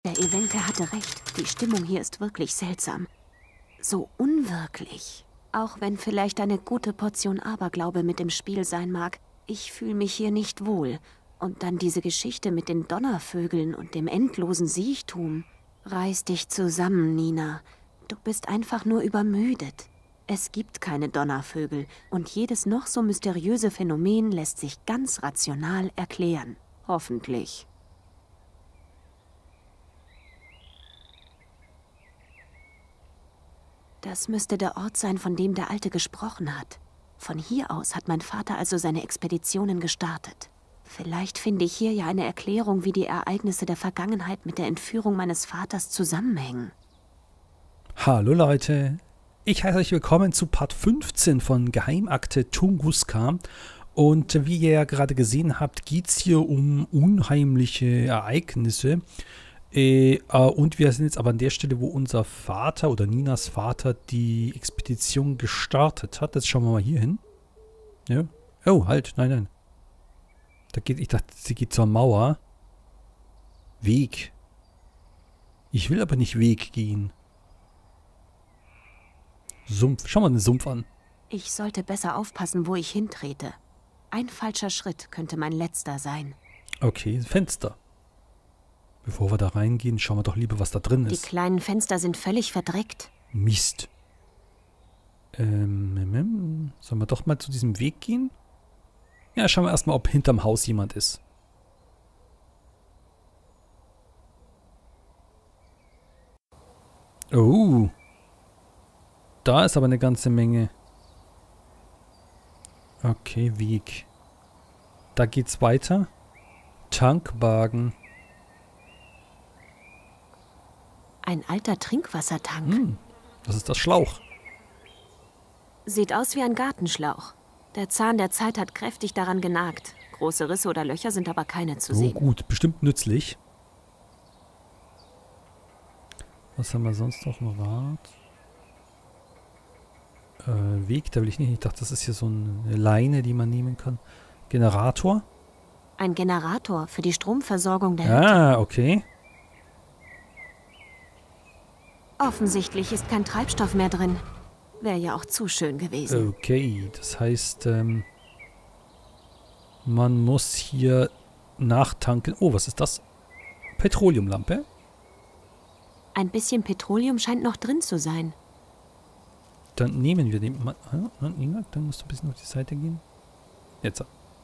Der Ewenke hatte recht. Die Stimmung hier ist wirklich seltsam. So unwirklich. Auch wenn vielleicht eine gute Portion Aberglaube mit im Spiel sein mag. Ich fühle mich hier nicht wohl. Und dann diese Geschichte mit den Donnervögeln und dem endlosen Siechtum. Reiß dich zusammen, Nina. Du bist einfach nur übermüdet. Es gibt keine Donnervögel und jedes noch so mysteriöse Phänomen lässt sich ganz rational erklären. Hoffentlich. Das müsste der Ort sein, von dem der Alte gesprochen hat. Von hier aus hat mein Vater also seine Expeditionen gestartet. Vielleicht finde ich hier ja eine Erklärung, wie die Ereignisse der Vergangenheit mit der Entführung meines Vaters zusammenhängen. Hallo Leute, ich heiße euch willkommen zu Part 15 von Geheimakte Tunguska. Und wie ihr ja gerade gesehen habt, geht es hier um unheimliche Ereignisse. Und wir sind jetzt aber an der Stelle, wo unser Vater oder Ninas Vater die Expedition gestartet hat. Jetzt schauen wir mal hier hin. Ja. Oh, halt, nein. Ich dachte, sie geht zur Mauer. Weg. Ich will aber nicht Weg gehen. Sumpf. Schau mal den Sumpf an. Ich sollte besser aufpassen, wo ich hintrete. Ein falscher Schritt könnte mein letzter sein. Okay, Fenster. Bevor wir da reingehen, schauen wir doch lieber, was da drin ist. Die kleinen Fenster sind völlig verdreckt. Mist. Sollen wir doch mal zu diesem Weg gehen? Ja, schauen wir erstmal, ob hinterm Haus jemand ist. Oh. Da ist aber eine ganze Menge. Okay, Weg. Da geht's weiter. Tankwagen. Ein alter Trinkwassertank. Das ist das Schlauch. Sieht aus wie ein Gartenschlauch. Der Zahn der Zeit hat kräftig daran genagt. Große Risse oder Löcher sind aber keine zu sehen. Oh gut, bestimmt nützlich. Was haben wir sonst noch im Rad? Weg, da will ich nicht. Ich dachte, das ist hier so eine Leine, die man nehmen kann. Generator? Ein Generator für die Stromversorgung der Hütte. Ah, okay. Offensichtlich ist kein Treibstoff mehr drin. Wäre ja auch zu schön gewesen. Okay, das heißt, man muss hier nachtanken. Oh, was ist das? Petroleumlampe? Ein bisschen Petroleum scheint noch drin zu sein. Dann nehmen wir den. Dann musst du ein bisschen auf die Seite gehen. Jetzt.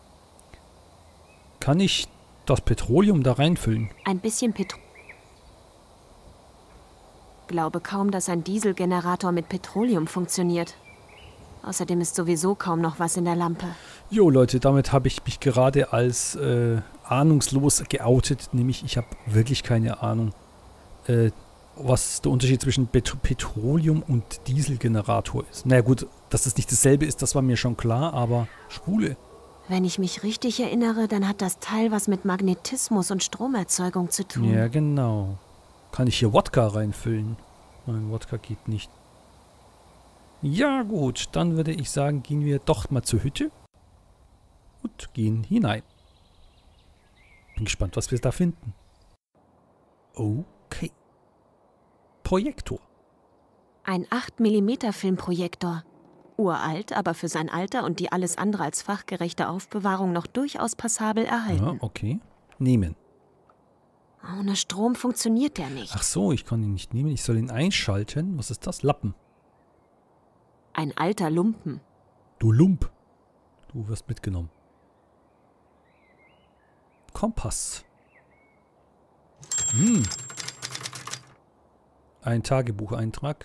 Kann ich das Petroleum da reinfüllen? Ein bisschen Petroleum. Glaube kaum, dass ein Dieselgenerator mit Petroleum funktioniert. Außerdem ist sowieso kaum noch was in der Lampe. Jo Leute, damit habe ich mich gerade als ahnungslos geoutet. Nämlich, ich habe wirklich keine Ahnung, was der Unterschied zwischen Petroleum und Dieselgenerator ist. Naja gut, dass das nicht dasselbe ist, das war mir schon klar, aber Schwule. Wenn ich mich richtig erinnere, dann hat das Teil was mit Magnetismus und Stromerzeugung zu tun. Ja, genau. Kann ich hier Wodka reinfüllen? Nein, Wodka geht nicht. Ja gut, dann würde ich sagen, gehen wir doch mal zur Hütte und gehen hinein. Bin gespannt, was wir da finden. Okay. Projektor. Ein 8 mm Filmprojektor. Uralt, aber für sein Alter und die alles andere als fachgerechte Aufbewahrung noch durchaus passabel erhalten. Ja, okay. Nehmen. Ohne Strom funktioniert der nicht. Ach so, ich kann ihn nicht nehmen. Ich soll ihn einschalten. Was ist das? Lappen. Ein alter Lumpen. Du Lump. Du wirst mitgenommen. Kompass. Ein Tagebucheintrag.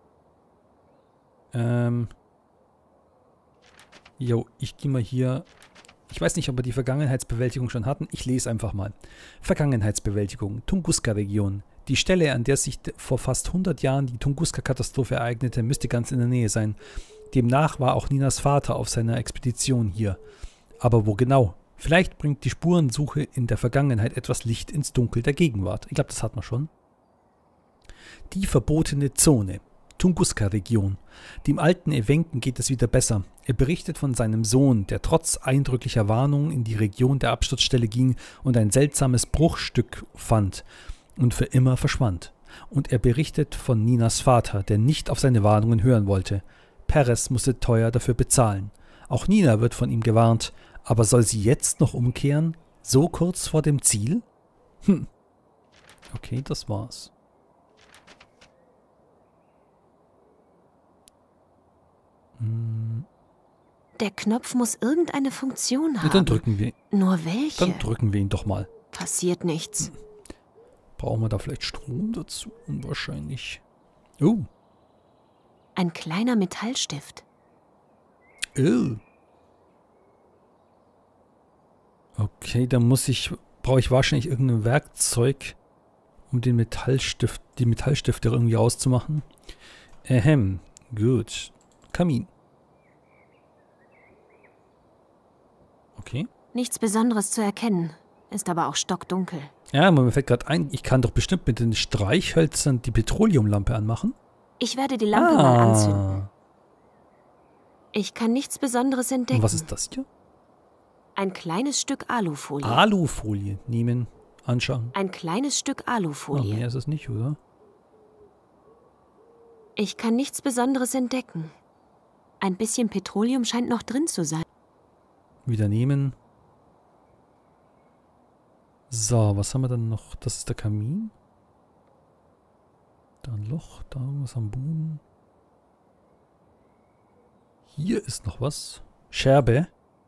Jo, ich gehe mal hier. Ich weiß nicht, ob wir die Vergangenheitsbewältigung schon hatten. Ich lese einfach mal. Vergangenheitsbewältigung. Tunguska-Region. Die Stelle, an der sich vor fast 100 Jahren die Tunguska-Katastrophe ereignete, müsste ganz in der Nähe sein. Demnach war auch Ninas Vater auf seiner Expedition hier. Aber wo genau? Vielleicht bringt die Spurensuche in der Vergangenheit etwas Licht ins Dunkel der Gegenwart. Ich glaube, das hat man schon. Die verbotene Zone. Tunguska-Region. Dem alten Ewenken geht es wieder besser. Er berichtet von seinem Sohn, der trotz eindrücklicher Warnungen in die Region der Absturzstelle ging und ein seltsames Bruchstück fand. und für immer verschwand. Und er berichtet von Ninas Vater, der nicht auf seine Warnungen hören wollte. Perez musste teuer dafür bezahlen. Auch Nina wird von ihm gewarnt, aber soll sie jetzt noch umkehren? So kurz vor dem Ziel? Okay, das war's. Der Knopf muss irgendeine Funktion haben. Ja, dann drücken wir. Nur welche? Dann drücken wir ihn doch mal. Passiert nichts. Brauchen wir da vielleicht Strom dazu? Unwahrscheinlich. Oh. Ein kleiner Metallstift. Okay, dann brauche ich wahrscheinlich irgendein Werkzeug, um die Metallstifte irgendwie auszumachen. Gut. Kamin. Okay. Nichts Besonderes zu erkennen. Ist aber auch stockdunkel. Ja, mir fällt gerade ein, ich kann doch bestimmt mit den Streichhölzern die Petroleumlampe anmachen. Ich werde die Lampe mal anzünden. Ich kann nichts Besonderes entdecken. Und was ist das hier? Ein kleines Stück Alufolie. Alufolie. Nehmen, anschauen. Ein kleines Stück Oh, Alufolie. mehr ist es nicht, oder? Ich kann nichts Besonderes entdecken. Ein bisschen Petroleum scheint noch drin zu sein. Wieder nehmen. So, was haben wir dann noch? Das ist der Kamin. Da ein Loch, da was am Boden. Hier ist noch was. Scherbe.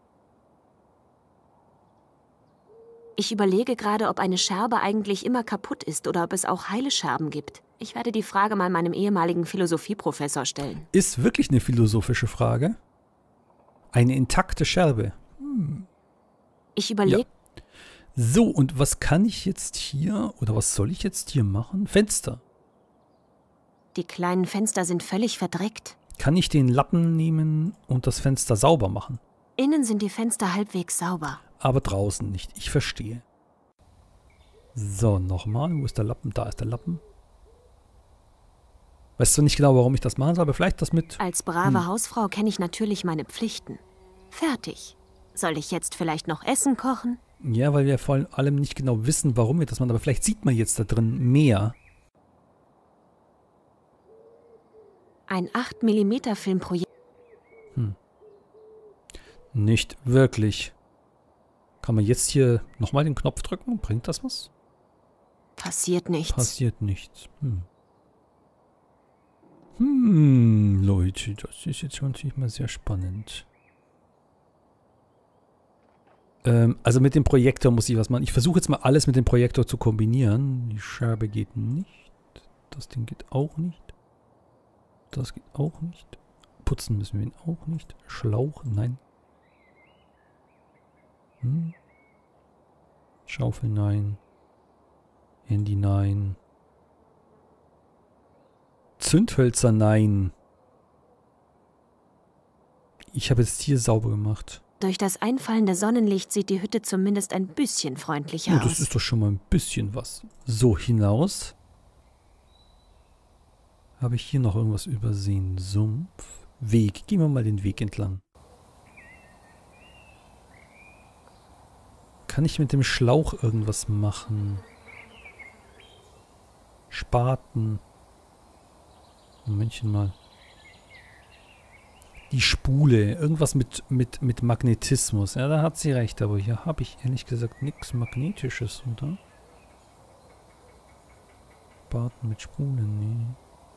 Ich überlege gerade, ob eine Scherbe eigentlich immer kaputt ist oder ob es auch heile Scherben gibt. Ich werde die Frage mal meinem ehemaligen Philosophieprofessor stellen. Ist wirklich eine philosophische Frage. Eine intakte Scherbe. Ich überlege... Ja. So, und was kann ich jetzt hier, oder was soll ich jetzt hier machen? Fenster. Die kleinen Fenster sind völlig verdreckt. Kann ich den Lappen nehmen und das Fenster sauber machen? Innen sind die Fenster halbwegs sauber. Aber draußen nicht. Ich verstehe. So, nochmal. Wo ist der Lappen? Da ist der Lappen. Weißt du nicht genau, warum ich das machen soll, aber vielleicht das mit... Als brave Hausfrau kenne ich natürlich meine Pflichten. Fertig. Soll ich jetzt vielleicht noch Essen kochen? Ja, weil wir vor allem nicht genau wissen, warum wir das machen, aber vielleicht sieht man jetzt da drin mehr. Ein 8mm Filmprojekt. Nicht wirklich. Kann man jetzt hier nochmal den Knopf drücken? Bringt das was? Passiert nichts. Passiert nichts. Leute, das ist jetzt schon natürlich mal sehr spannend. Also mit dem Projektor muss ich was machen. Ich versuche jetzt mal alles mit dem Projektor zu kombinieren. Die Scherbe geht nicht. Das Ding geht auch nicht. Das geht auch nicht. Putzen müssen wir ihn auch nicht. Schlauch, nein. Schaufel, nein. Handy, nein. Zündhölzer, nein. Ich habe jetzt hier sauber gemacht. Durch das einfallende Sonnenlicht sieht die Hütte zumindest ein bisschen freundlicher Oh, das aus. ist doch schon mal ein bisschen was. So, hinaus. Habe ich hier noch irgendwas übersehen? Sumpf. Weg. Gehen wir mal den Weg entlang. Kann ich mit dem Schlauch irgendwas machen? Spaten. Momentchen mal. Die Spule. Irgendwas mit Magnetismus. Ja, da hat sie recht. Aber hier habe ich ehrlich gesagt nichts Magnetisches, oder? Spaten mit Spulen, nee.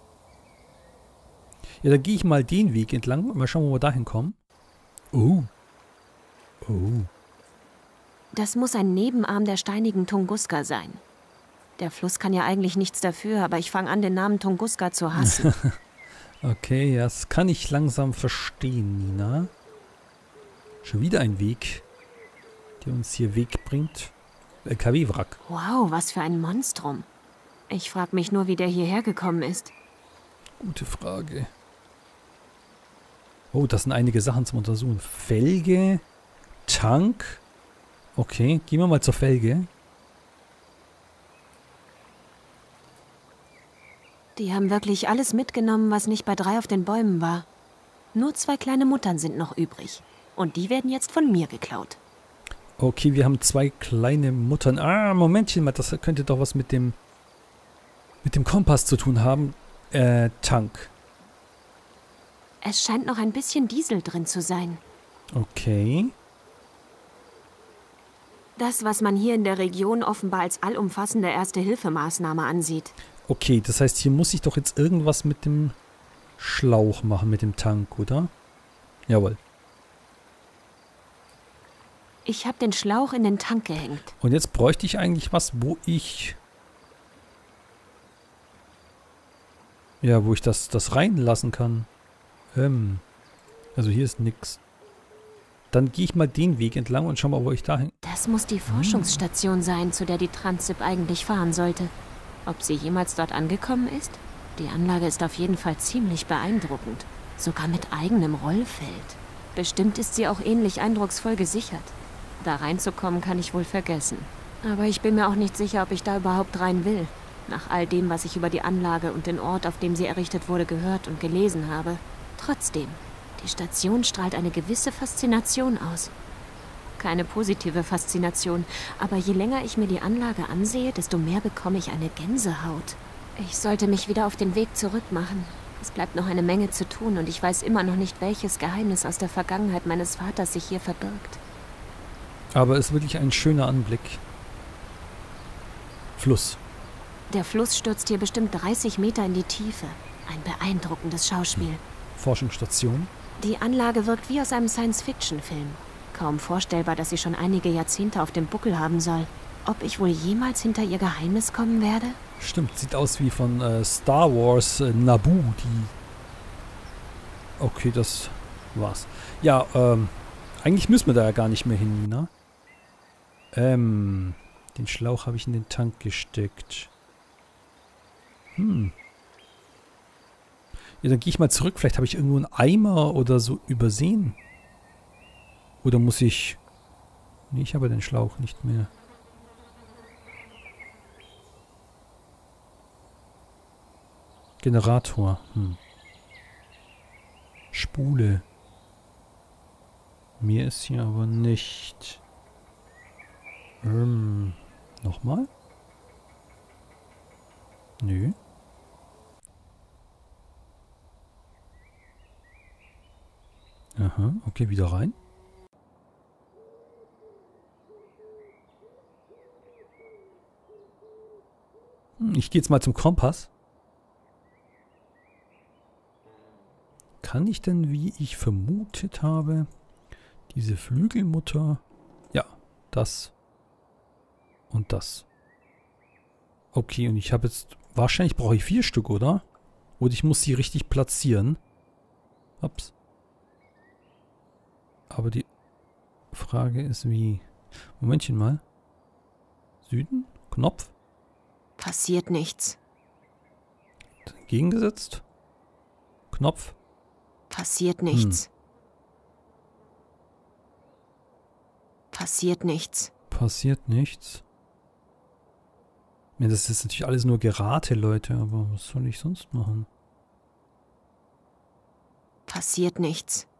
Ja, dann gehe ich mal den Weg entlang und mal schauen, wo wir dahin kommen. Oh. Das muss ein Nebenarm der steinigen Tunguska sein. Der Fluss kann ja eigentlich nichts dafür, aber ich fange an, den Namen Tunguska zu hassen. Okay, ja, das kann ich langsam verstehen, Nina. Schon wieder ein Weg, der uns hier wegbringt. LKW-Wrack. Wow, was für ein Monstrum. Ich frage mich nur, wie der hierher gekommen ist. Gute Frage. Oh, das sind einige Sachen zum Untersuchen. Felge, Tank. Okay, gehen wir mal zur Felge. Die haben wirklich alles mitgenommen, was nicht bei 3 auf den Bäumen war. Nur 2 kleine Muttern sind noch übrig. Und die werden jetzt von mir geklaut. Okay, wir haben 2 kleine Muttern. Ah, Momentchen mal, das könnte doch was mit dem mit dem Kompass zu tun haben. Tank. Es scheint noch ein bisschen Diesel drin zu sein. Okay. Das, was man hier in der Region offenbar als allumfassende Erste-Hilfe-Maßnahme ansieht. Okay, das heißt, hier muss ich doch jetzt irgendwas mit dem Schlauch machen, mit dem Tank, oder? Jawohl. Ich habe den Schlauch in den Tank gehängt. Und jetzt bräuchte ich eigentlich was, wo ich das reinlassen kann. Also hier ist nix. Dann gehe ich mal den Weg entlang und schau mal, wo ich da hin. Das muss die Forschungsstation sein, zu der die Transip eigentlich fahren sollte. Ob sie jemals dort angekommen ist? Die Anlage ist auf jeden Fall ziemlich beeindruckend. Sogar mit eigenem Rollfeld. Bestimmt ist sie auch ähnlich eindrucksvoll gesichert. Da reinzukommen kann ich wohl vergessen. Aber ich bin mir auch nicht sicher, ob ich da überhaupt rein will. Nach all dem, was ich über die Anlage und den Ort, auf dem sie errichtet wurde, gehört und gelesen habe. Trotzdem, die Station strahlt eine gewisse Faszination aus. Keine positive Faszination, aber je länger ich mir die Anlage ansehe, desto mehr bekomme ich eine Gänsehaut. Ich sollte mich wieder auf den Weg zurück machen. Es bleibt noch eine Menge zu tun und ich weiß immer noch nicht, welches Geheimnis aus der Vergangenheit meines Vaters sich hier verbirgt. Aber es ist wirklich ein schöner Anblick. Fluss. Der Fluss stürzt hier bestimmt 30 Meter in die Tiefe. Ein beeindruckendes Schauspiel. Forschungsstation. Die Anlage wirkt wie aus einem Science-Fiction-Film. Kaum vorstellbar, dass sie schon einige Jahrzehnte auf dem Buckel haben soll. Ob ich wohl jemals hinter ihr Geheimnis kommen werde? Stimmt, sieht aus wie von Star Wars Naboo. Okay, das war's. Ja, eigentlich müssen wir da ja gar nicht mehr hin, Nina. Den Schlauch habe ich in den Tank gesteckt. Ja, dann gehe ich mal zurück. Vielleicht habe ich irgendwo einen Eimer oder so übersehen. Oder muss ich... Nee, ich habe den Schlauch nicht mehr. Generator. Spule. Mir ist hier aber nicht... Nochmal? Nö. Aha, okay, wieder rein. Ich gehe jetzt mal zum Kompass. Kann ich denn, wie ich vermutet habe, diese Flügelmutter... Ja, das und das. Okay, und ich habe jetzt... Wahrscheinlich brauche ich 4 Stück, oder? Oder ich muss sie richtig platzieren. Ups. Aber die Frage ist wie... Momentchen mal. Süden? Knopf? Passiert nichts. Gegengesetzt? Knopf? Passiert nichts. Passiert nichts. Passiert nichts. Ja, das ist natürlich alles nur Gerate, Leute, aber was soll ich sonst machen? Passiert nichts.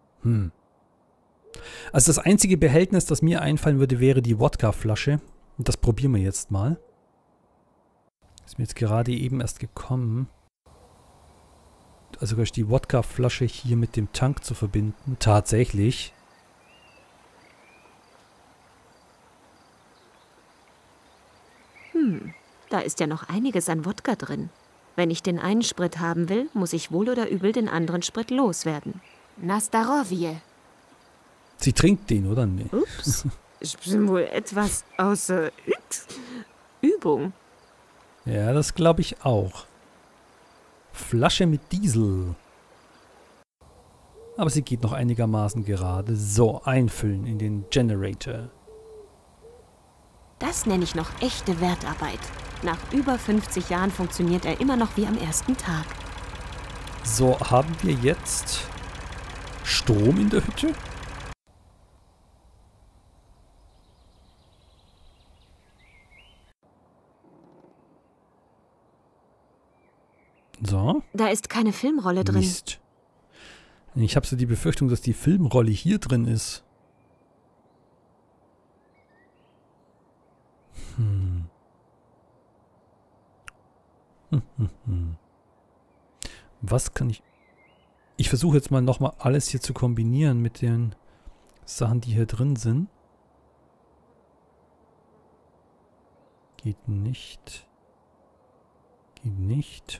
Also das einzige Behältnis, das mir einfallen würde, wäre die Wodka-Flasche. Und das probieren wir jetzt mal. Ist mir jetzt gerade eben erst gekommen. Also die Wodka-Flasche hier mit dem Tank zu verbinden. Tatsächlich. Da ist ja noch einiges an Wodka drin. Wenn ich den einen Sprit haben will, muss ich wohl oder übel den anderen Sprit loswerden. Nastarovje. Sie trinkt den, oder? Nee. Ups. Ich bin wohl etwas außer Übung. Ja, das glaube ich auch. Flasche mit Diesel. Aber sie geht noch einigermaßen gerade. So, einfüllen in den Generator. Das nenne ich noch echte Wertarbeit. Nach über 50 Jahren funktioniert er immer noch wie am ersten Tag. So, haben wir jetzt Strom in der Hütte? So. Da ist keine Filmrolle drin. Mist. Ich habe so die Befürchtung, dass die Filmrolle hier drin ist. Was kann ich... Ich versuche jetzt mal nochmal alles hier zu kombinieren mit den Sachen, die hier drin sind. Geht nicht. Geht nicht.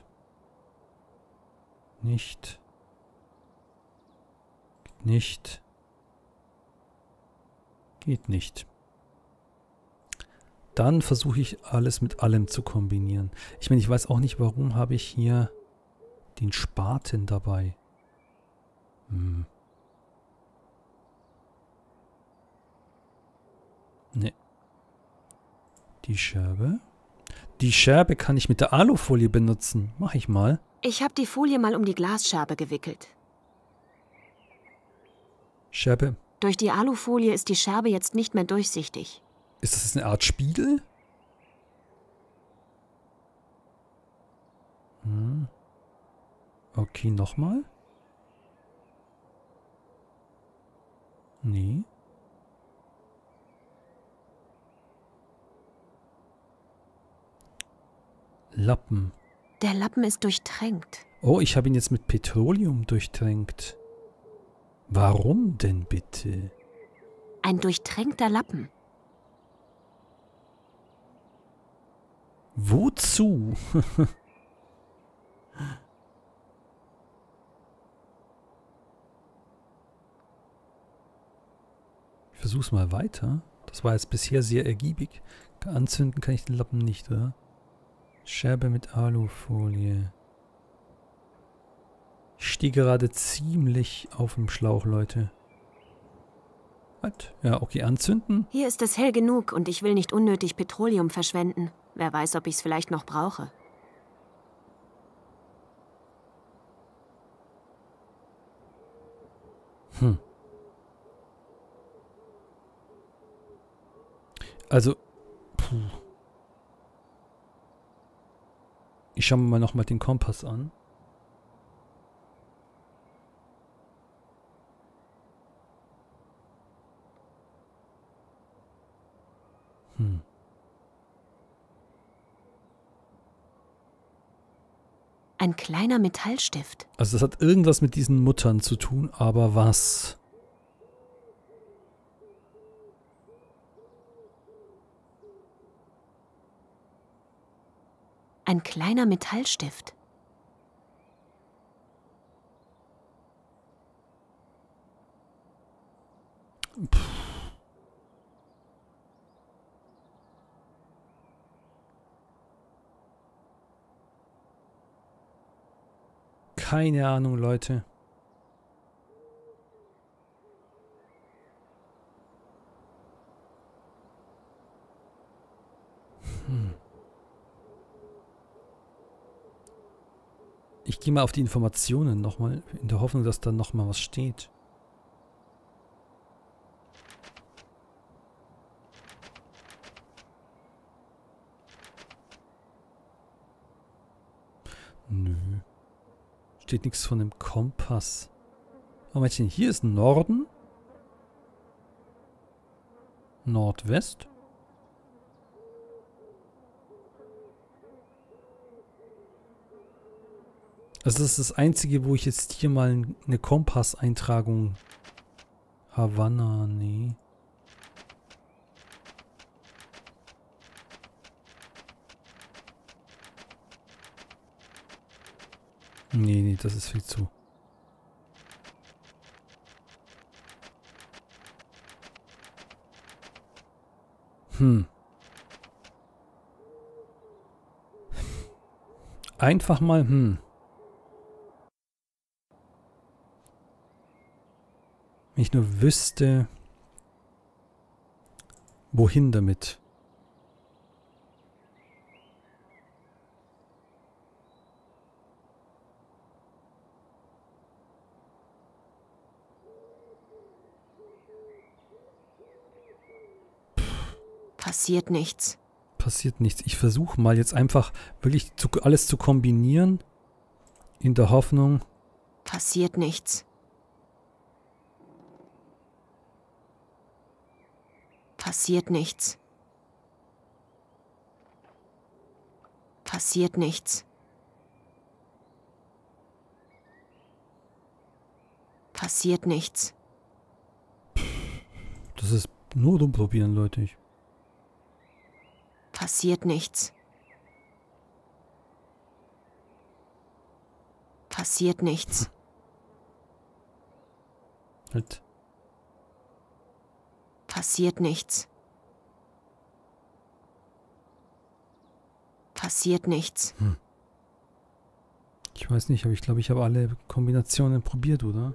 Nicht. Geht nicht. Geht nicht. Dann versuche ich alles mit allem zu kombinieren. Ich meine, ich weiß auch nicht, warum habe ich hier den Spaten dabei. Ne. Die Scherbe. Die Scherbe kann ich mit der Alufolie benutzen. Mach ich mal. Ich habe die Folie mal um die Glasscherbe gewickelt. Scherbe. Durch die Alufolie ist die Scherbe jetzt nicht mehr durchsichtig. Ist das eine Art Spiegel? Okay, nochmal. Nee. Lappen. Der Lappen ist durchtränkt. Oh, ich habe ihn jetzt mit Petroleum durchtränkt. Warum denn bitte? Ein durchtränkter Lappen. Wozu? Ich versuch's mal weiter. Das war jetzt bisher sehr ergiebig. Anzünden kann ich den Lappen nicht, oder? Scherbe mit Alufolie. Ich stehe gerade ziemlich auf dem Schlauch, Leute. Halt. Ja, okay, anzünden. Hier ist es hell genug und ich will nicht unnötig Petroleum verschwenden. Wer weiß, ob ich es vielleicht noch brauche. Also, ich schaue mir mal nochmal den Kompass an. Ein kleiner Metallstift. Also das hat irgendwas mit diesen Muttern zu tun, aber was? Ein kleiner Metallstift. Keine Ahnung, Leute. Ich gehe mal auf die Informationen nochmal, in der Hoffnung, dass da nochmal was steht. Nö. Steht nichts von dem Kompass. Oh, Mädchen, hier ist Norden. Nordwest. Also das ist das Einzige, wo ich jetzt hier mal eine Kompasseintragung... Havanna, nee. Nee, das ist viel zu. Einfach mal, Wenn ich nur wüsste, wohin damit. Passiert nichts. Passiert nichts. Ich versuche mal jetzt einfach wirklich alles zu kombinieren. In der Hoffnung. Passiert nichts. Passiert nichts. Passiert nichts. Passiert nichts. Das ist nur rumprobieren, Leute. Passiert nichts. Passiert nichts. Halt. Passiert nichts. Passiert nichts. Ich weiß nicht, aber ich glaube, ich habe alle Kombinationen probiert, oder?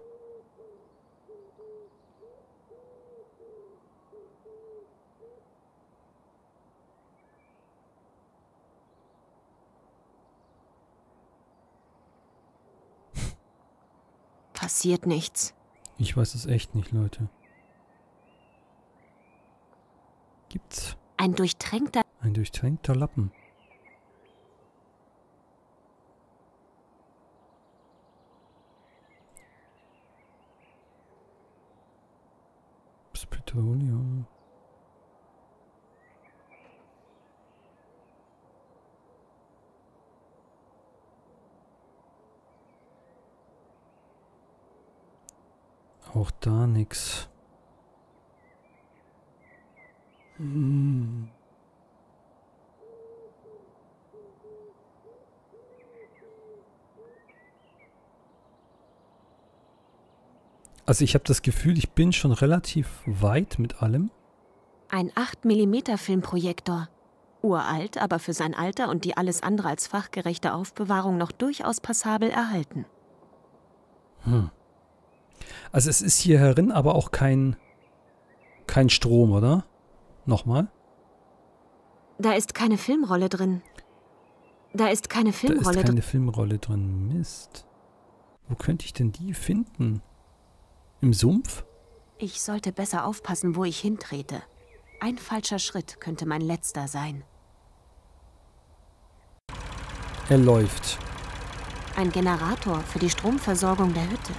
Passiert nichts. Ich weiß es echt nicht, Leute. Gibt's Ein durchtränkter... ein durchtränkter Lappen? Petroleum. Auch da nix. Also ich habe das Gefühl, ich bin schon relativ weit mit allem. Ein 8 mm Filmprojektor. Uralt, aber für sein Alter und die alles andere als fachgerechte Aufbewahrung noch durchaus passabel erhalten. Also es ist hier herin aber auch kein Strom, oder? Nochmal? Da ist keine Filmrolle drin. Da ist keine Da ist Filmrolle keine drin. Filmrolle drin. Mist. Wo könnte ich denn die finden? Im Sumpf? Ich sollte besser aufpassen, wo ich hintrete. Ein falscher Schritt könnte mein letzter sein. Er läuft. Ein Generator für die Stromversorgung der Hütte.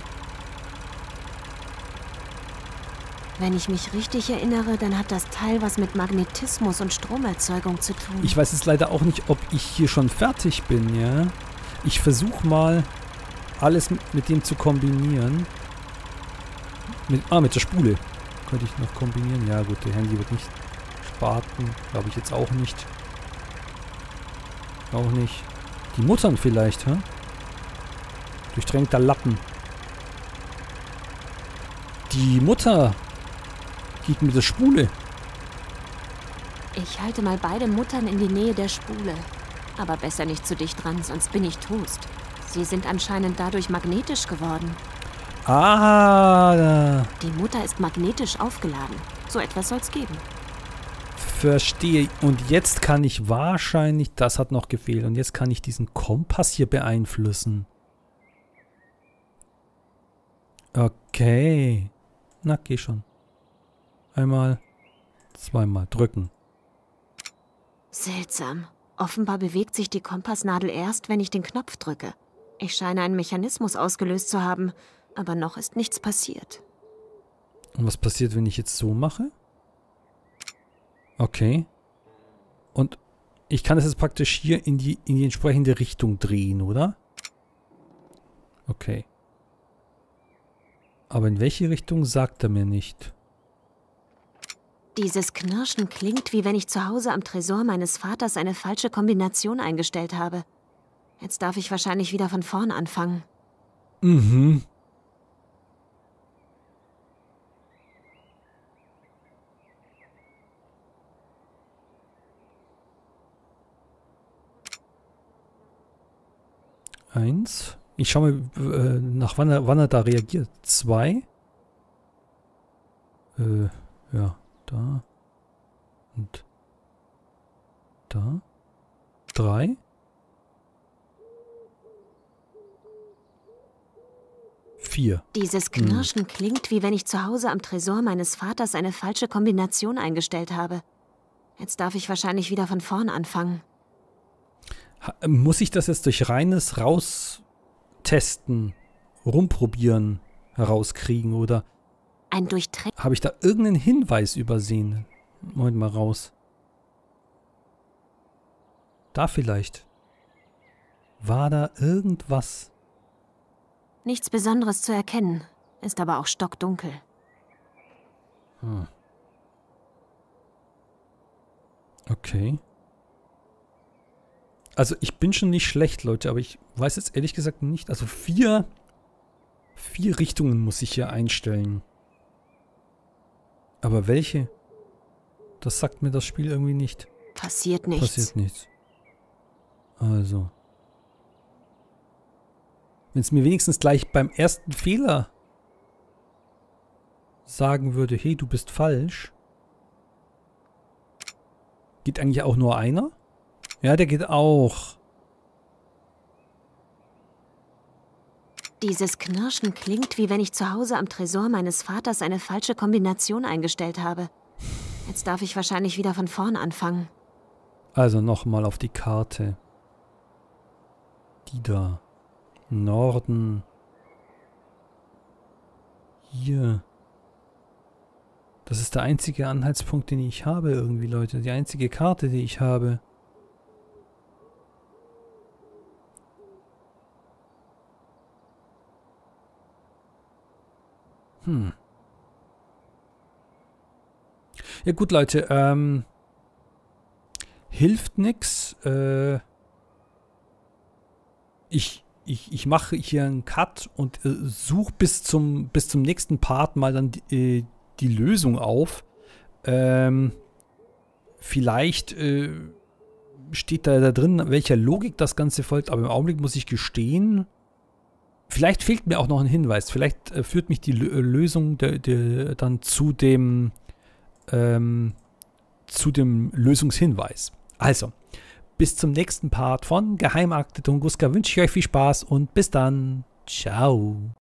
Wenn ich mich richtig erinnere, dann hat das Teil was mit Magnetismus und Stromerzeugung zu tun. Ich weiß jetzt leider auch nicht, ob ich hier schon fertig bin, ja? Ich versuche mal, alles mit dem zu kombinieren. Mit der Spule. Könnte ich noch kombinieren. Ja gut, der Handy wird nicht starten. Glaube ich jetzt auch nicht. Auch nicht. Die Muttern vielleicht, hä? Durchtränkter Lappen. Die Mutter geht mit der Spule. Ich halte mal beide Muttern in die Nähe der Spule. Aber besser nicht zu dicht dran, sonst bin ich Toast. Sie sind anscheinend dadurch magnetisch geworden. Ah, Die Mutter ist magnetisch aufgeladen. So etwas soll's geben. verstehe. Und jetzt kann ich wahrscheinlich, das hat noch gefehlt, und jetzt kann ich diesen Kompass hier beeinflussen. Okay. Na, geh schon. Einmal, zweimal drücken. Seltsam. Offenbar bewegt sich die Kompassnadel erst, wenn ich den Knopf drücke. Ich scheine einen Mechanismus ausgelöst zu haben, aber noch ist nichts passiert. Und was passiert, wenn ich jetzt so mache? Okay. Und ich kann es jetzt praktisch hier in die entsprechende Richtung drehen, oder? Okay. Aber in welche Richtung, sagt er mir nicht. Dieses Knirschen klingt, wie wenn ich zu Hause am Tresor meines Vaters eine falsche Kombination eingestellt habe. Jetzt darf ich wahrscheinlich wieder von vorn anfangen. Mhm. Eins. Ich schaue mal, nach wann er da reagiert. 2. Ja, da. Und da. 3. 4. Dieses Knirschen klingt, wie wenn ich zu Hause am Tresor meines Vaters eine falsche Kombination eingestellt habe. Jetzt darf ich wahrscheinlich wieder von vorn anfangen. Muss ich das jetzt durch reines Raustesten, rumprobieren, herauskriegen, oder Ein Durchtränkter. habe ich da irgendeinen Hinweis übersehen? Moment mal raus. Da vielleicht. War da irgendwas? Nichts Besonderes zu erkennen. Ist aber auch stockdunkel. Okay. Also ich bin schon nicht schlecht, Leute, aber ich weiß jetzt ehrlich gesagt nicht. Also vier Richtungen muss ich hier einstellen. Aber welche? Das sagt mir das Spiel irgendwie nicht. Passiert nichts. Passiert nichts. Also. Wenn es mir wenigstens gleich beim ersten Fehler sagen würde, hey, du bist falsch. Geht eigentlich auch nur einer? Ja, der geht auch. Dieses Knirschen klingt, wie wenn ich zu Hause am Tresor meines Vaters eine falsche Kombination eingestellt habe. Jetzt darf ich wahrscheinlich wieder von vorn anfangen. Also nochmal auf die Karte. Die da. Norden. Hier. Das ist der einzige Anhaltspunkt, den ich habe irgendwie, Leute. Die einzige Karte, die ich habe. Ja gut, Leute. Hilft nix. Ich mache hier einen Cut und suche bis zum nächsten Part mal dann die Lösung auf. Vielleicht steht da drin, welcher Logik das Ganze folgt, aber im Augenblick muss ich gestehen, vielleicht fehlt mir auch noch ein Hinweis. Vielleicht führt mich die Lösung dann zu dem Lösungshinweis. Also, bis zum nächsten Part von Geheimakte Tunguska wünsche ich euch viel Spaß und bis dann. Ciao.